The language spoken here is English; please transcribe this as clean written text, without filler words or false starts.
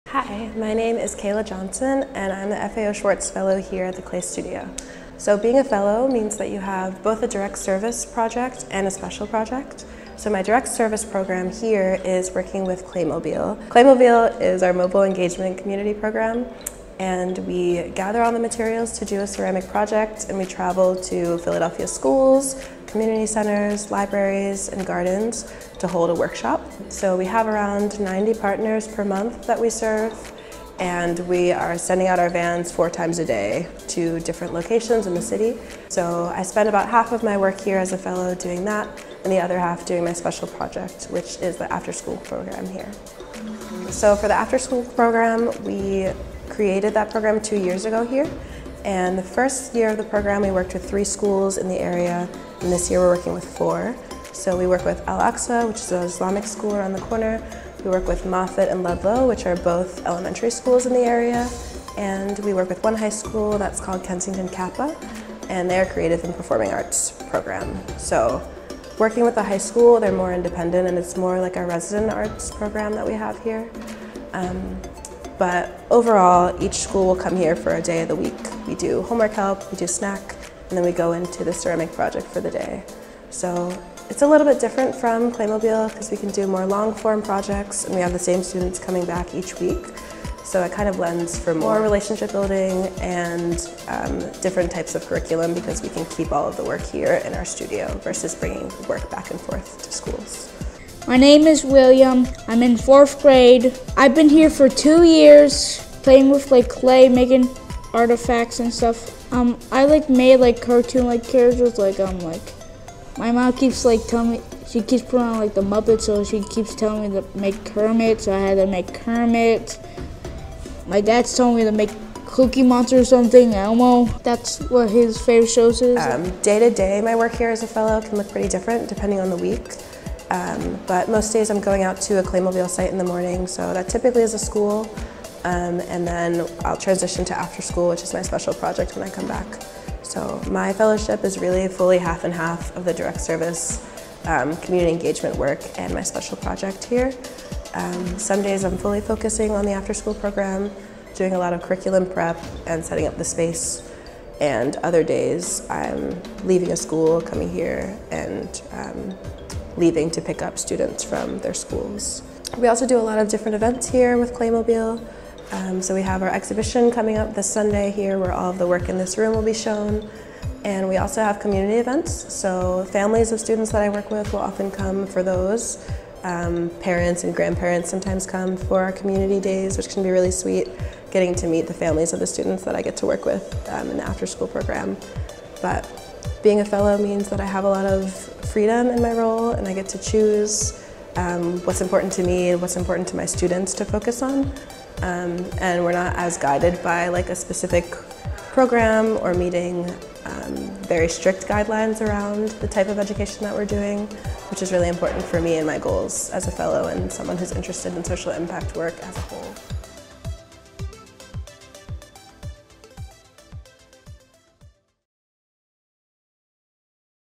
Hi, my name is Kayla Johnson and I'm the FAO Schwartz Fellow here at the Clay Studio. So being a fellow means that you have both a direct service project and a special project. So my direct service program here is working with Claymobile. Claymobile is our mobile engagement and community program, and we gather all the materials to do a ceramic project, and we travel to Philadelphia schools, community centers, libraries, and gardens to hold a workshop. So we have around 90 partners per month that we serve, and we are sending out our vans 4 times a day to different locations in the city. So I spend about half of my work here as a fellow doing that, and the other half doing my special project, which is the after-school program here. So for the after-school program, we created that program 2 years ago here. And the first year of the program, we worked with 3 schools in the area, and this year we're working with 4. So we work with Al-Aqsa, which is an Islamic school around the corner. We work with Moffat and Ludlow, which are both elementary schools in the area. And we work with one high school that's called Kensington Kappa, and they're creative and performing arts program. So working with the high school, they're more independent, and it's more like a resident arts program that we have here. But overall, each school will come here for a day of the week. We do homework help, we do snack, and then we go into the ceramic project for the day. So it's a little bit different from Claymobile because we can do more long-form projects, and we have the same students coming back each week. So it kind of lends for more relationship building and different types of curriculum, because we can keep all of the work here in our studio versus bringing work back and forth to schools. My name is William. I'm in 4th grade. I've been here for 2 years playing with clay, making artifacts and stuff. I made cartoon characters my mom keeps telling me, she keeps putting on the Muppets, so she keeps telling me to make Kermit, so I had to make Kermit. My dad's telling me to make Cookie Monster or something, Elmo. That's what his favorite shows is. Day to day, my work here as a fellow can look pretty different depending on the week. But most days I'm going out to a Claymobile site in the morning, so that typically is a school. And then I'll transition to after school, which is my special project when I come back. So my fellowship is really fully half and half of the direct service, community engagement work, and my special project here. Some days I'm fully focusing on the after school program, doing a lot of curriculum prep and setting up the space. And other days I'm leaving a school, coming here, and leaving to pick up students from their schools. We also do a lot of different events here with Claymobile. So we have our exhibition coming up this Sunday here, where all of the work in this room will be shown. And we also have community events, so families of students that I work with will often come for those. Parents and grandparents sometimes come for our community days, which can be really sweet, getting to meet the families of the students that I get to work with in the after-school program. But being a fellow means that I have a lot of freedom in my role, and I get to choose what's important to me and what's important to my students to focus on. And we're not as guided by a specific program or meeting very strict guidelines around the type of education that we're doing, which is really important for me and my goals as a fellow and someone who's interested in social impact work as a whole.